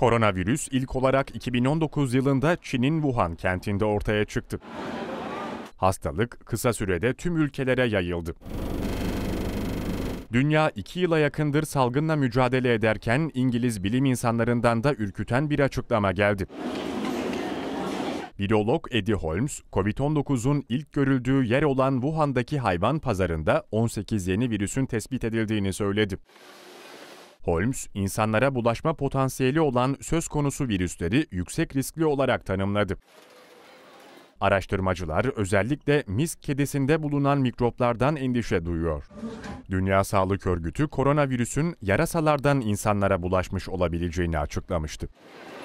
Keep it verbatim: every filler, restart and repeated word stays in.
Koronavirüs ilk olarak iki bin on dokuz yılında Çin'in Wuhan kentinde ortaya çıktı. Hastalık kısa sürede tüm ülkelere yayıldı. Dünya iki yıla yakındır salgınla mücadele ederken İngiliz bilim insanlarından da ürküten bir açıklama geldi. Virolog Eddie Holmes, Covid on dokuzun ilk görüldüğü yer olan Wuhan'daki hayvan pazarında on sekiz yeni virüsün tespit edildiğini söyledi. Holmes, insanlara bulaşma potansiyeli olan söz konusu virüsleri yüksek riskli olarak tanımladı. Araştırmacılar özellikle misk kedisinde bulunan mikroplardan endişe duyuyor. Dünya Sağlık Örgütü koronavirüsün yarasalardan insanlara bulaşmış olabileceğini açıklamıştı.